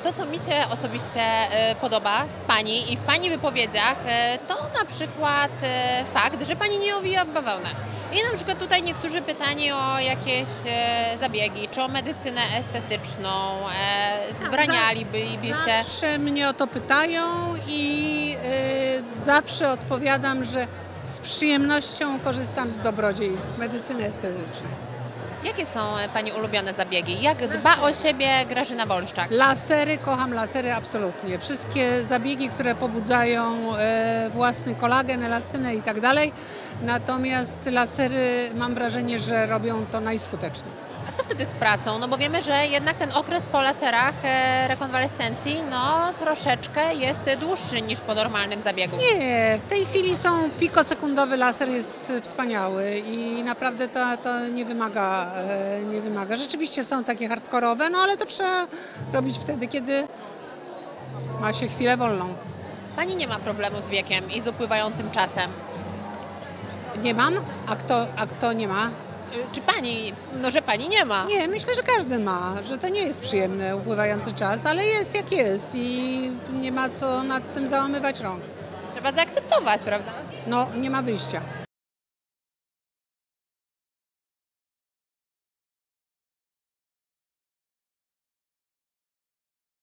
To, co mi się osobiście podoba w Pani i w Pani wypowiedziach, to na przykład fakt, że Pani nie owija w bawełnę. I na przykład tutaj niektórzy pytani o jakieś zabiegi, czy o medycynę estetyczną, wzbranialiby się. Zawsze mnie o to pytają i zawsze odpowiadam, że z przyjemnością korzystam z dobrodziejstw medycyny estetycznej. Jakie są Pani ulubione zabiegi? Jak dba o siebie Grażyna Wolszczak? Lasery, kocham lasery absolutnie. Wszystkie zabiegi, które pobudzają własny kolagen, elastynę i tak dalej. Natomiast lasery mam wrażenie, że robią to najskuteczniej. A co wtedy z pracą? No bo wiemy, że jednak ten okres po laserach rekonwalescencji troszeczkę jest dłuższy niż po normalnym zabiegu. Nie, w tej chwili pikosekundowy laser jest wspaniały i naprawdę to nie wymaga. Rzeczywiście są takie hardkorowe, no ale to trzeba robić wtedy, kiedy ma się chwilę wolną. Pani nie ma problemu z wiekiem i z upływającym czasem. Nie mam? A kto nie ma? Czy Pani, że Pani nie ma? Nie, myślę, że każdy ma, że to nie jest przyjemny upływający czas, ale jest jak jest i nie ma co nad tym załamywać rąk. Trzeba zaakceptować, prawda? No, nie ma wyjścia.